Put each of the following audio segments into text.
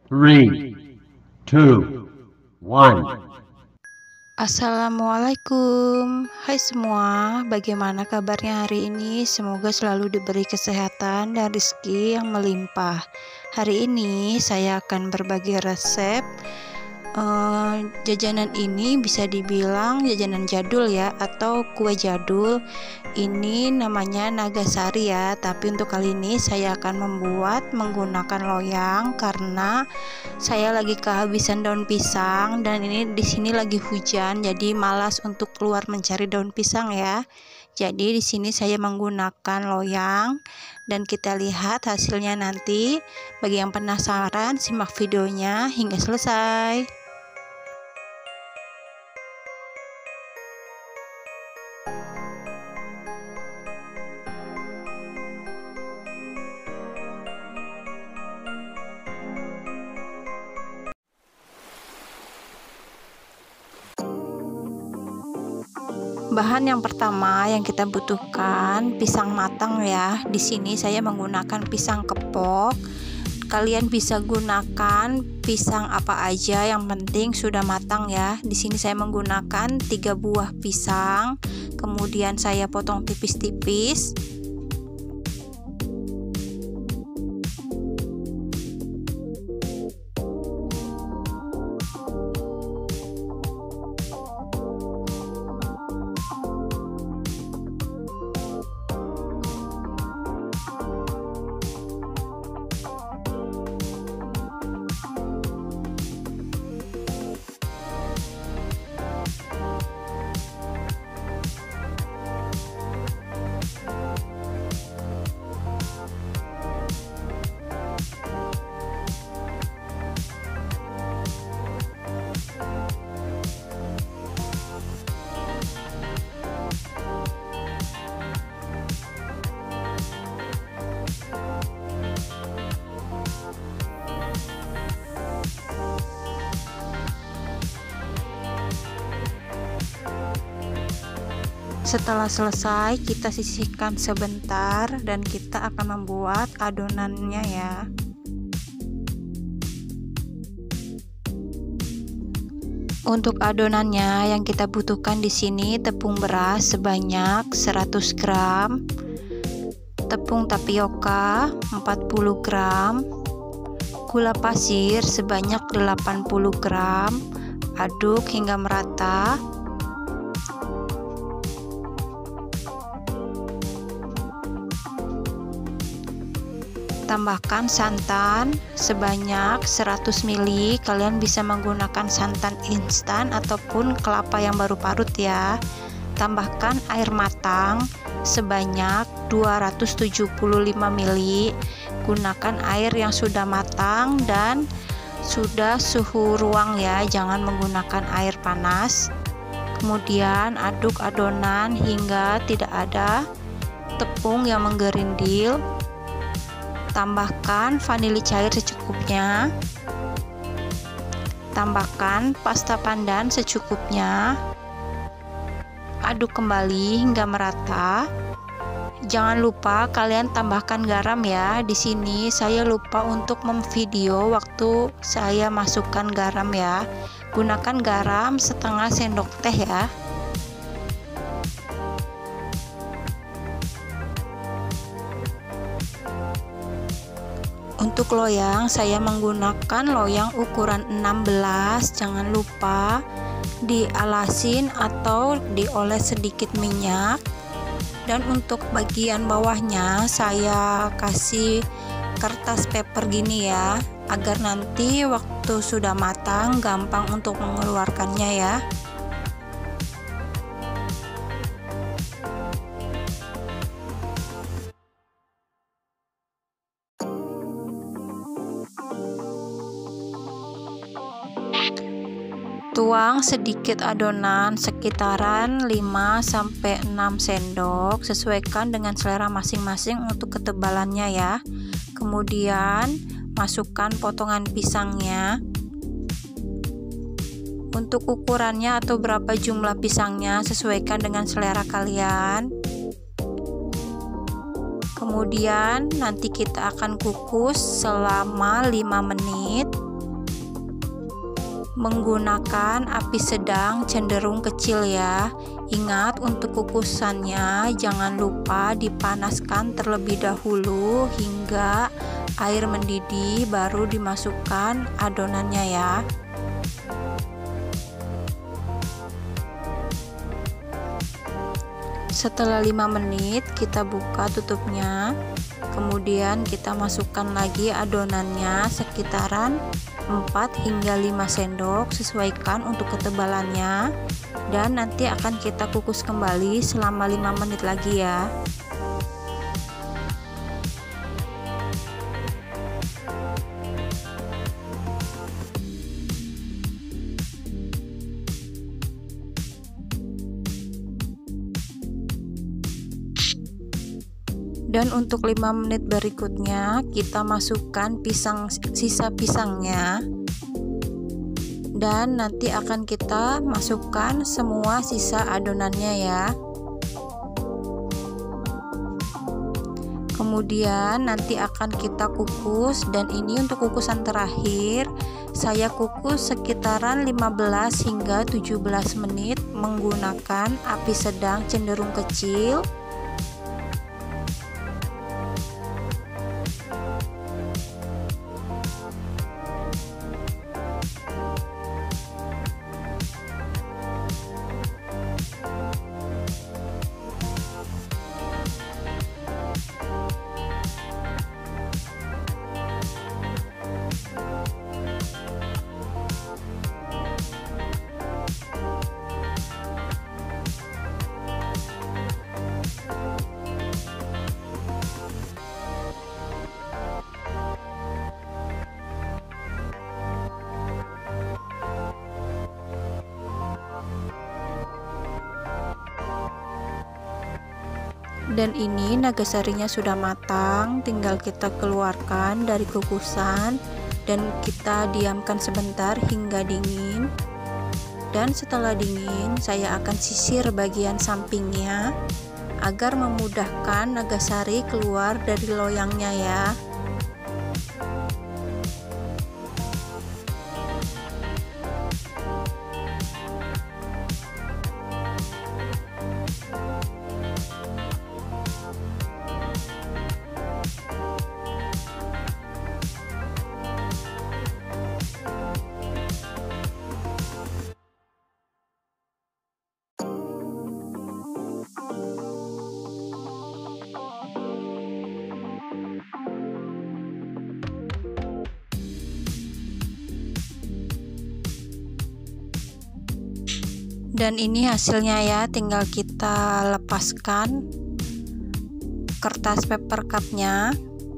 3, 2, 1. Assalamualaikum, hai semua, bagaimana kabarnya hari ini? Semoga selalu diberi kesehatan dan rezeki yang melimpah. Hari ini saya akan berbagi resep. Jajanan ini bisa dibilang jajanan jadul ya, atau kue jadul. Ini namanya Nagasari ya, tapi untuk kali ini saya akan membuat menggunakan loyang karena saya lagi kehabisan daun pisang dan ini di sini lagi hujan, jadi malas untuk keluar mencari daun pisang ya. Jadi di sini saya menggunakan loyang dan kita lihat hasilnya nanti. Bagi yang penasaran, simak videonya hingga selesai. Bahan yang pertama yang kita butuhkan pisang matang ya. Di sini saya menggunakan pisang kepok. Kalian bisa gunakan pisang apa aja, yang penting sudah matang ya. Di sini saya menggunakan 3 buah pisang. Kemudian saya potong tipis-tipis. Setelah selesai, kita sisihkan sebentar dan kita akan membuat adonannya ya. Untuk adonannya yang kita butuhkan di sini tepung beras sebanyak 100 gram, tepung tapioka 40 gram, gula pasir sebanyak 80 gram. Aduk hingga merata. Tambahkan santan sebanyak 100 ml. Kalian bisa menggunakan santan instan ataupun kelapa yang baru parut ya. Tambahkan air matang sebanyak 275 ml. Gunakan air yang sudah matang dan sudah suhu ruang ya, jangan menggunakan air panas. Kemudian aduk adonan hingga tidak ada tepung yang menggerindil. Tambahkan vanili cair secukupnya. Tambahkan pasta pandan secukupnya. Aduk kembali hingga merata. Jangan lupa kalian tambahkan garam ya. Di sini saya lupa untuk memvideo waktu saya masukkan garam ya. Gunakan garam setengah sendok teh ya. Untuk loyang saya menggunakan loyang ukuran 16. Jangan lupa dialasin atau dioles sedikit minyak. Dan untuk bagian bawahnya saya kasih kertas paper gini ya, agar nanti waktu sudah matang gampang untuk mengeluarkannya ya. Tuang sedikit adonan sekitaran 5-6 sendok, sesuaikan dengan selera masing-masing untuk ketebalannya ya. Kemudian masukkan potongan pisangnya. Untuk ukurannya atau berapa jumlah pisangnya sesuaikan dengan selera kalian. Kemudian nanti kita akan kukus selama 5 menit. menggunakan api sedang cenderung kecil ya. Ingat, untuk kukusannya jangan lupa dipanaskan terlebih dahulu hingga air mendidih, baru dimasukkan adonannya ya. Setelah 5 menit kita buka tutupnya, kemudian kita masukkan lagi adonannya sekitaran 4 hingga 5 sendok, sesuaikan untuk ketebalannya, dan nanti akan kita kukus kembali selama 5 menit lagi ya. Dan untuk 5 menit berikutnya kita masukkan sisa pisangnya, dan nanti akan kita masukkan semua sisa adonannya ya. Kemudian nanti akan kita kukus, dan ini untuk kukusan terakhir saya kukus sekitaran 15 hingga 17 menit menggunakan api sedang cenderung kecil. Dan ini nagasarinya sudah matang, tinggal kita keluarkan dari kukusan dan kita diamkan sebentar hingga dingin. Dan setelah dingin saya akan sisir bagian sampingnya agar memudahkan nagasari keluar dari loyangnya ya. Dan ini hasilnya ya, tinggal kita lepaskan kertas paper cupnya.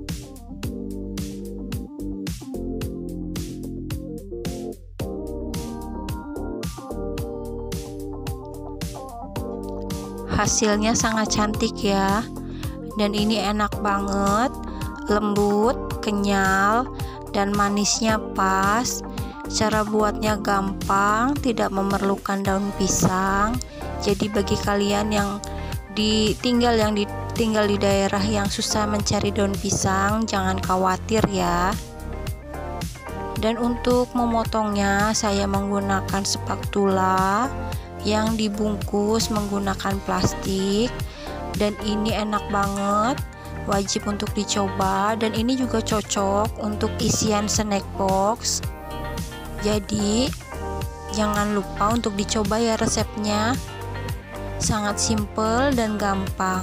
Hasilnya sangat cantik ya, dan ini enak banget, lembut, kenyal, dan manisnya pas. Cara buatnya gampang, tidak memerlukan daun pisang. Jadi bagi kalian yang tinggal di daerah yang susah mencari daun pisang, jangan khawatir ya. Dan untuk memotongnya saya menggunakan spatula yang dibungkus menggunakan plastik, dan ini enak banget, wajib untuk dicoba. Dan ini juga cocok untuk isian snack box. Jadi jangan lupa untuk dicoba ya resepnya, sangat simple dan gampang.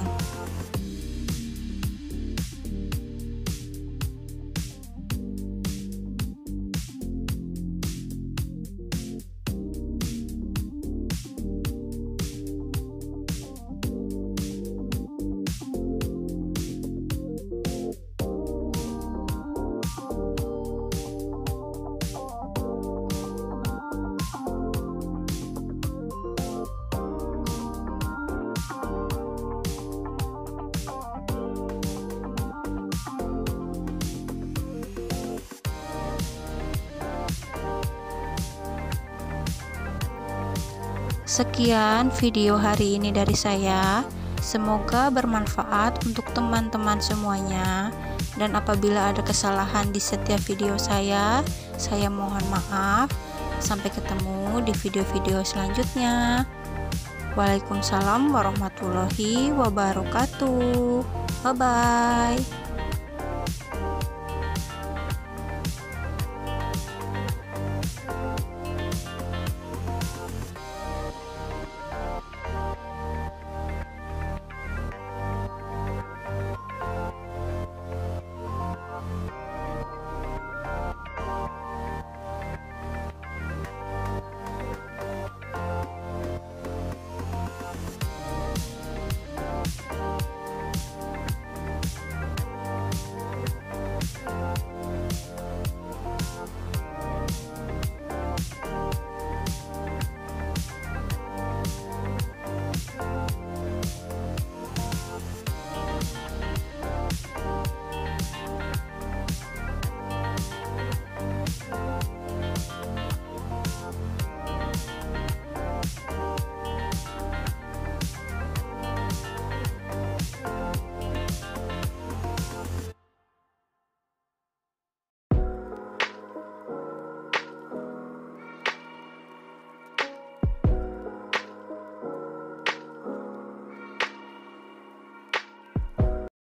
Sekian video hari ini dari saya, semoga bermanfaat untuk teman-teman semuanya. Dan apabila ada kesalahan di setiap video saya mohon maaf. Sampai ketemu di video-video selanjutnya. Waalaikumsalam warahmatullahi wabarakatuh. Bye bye.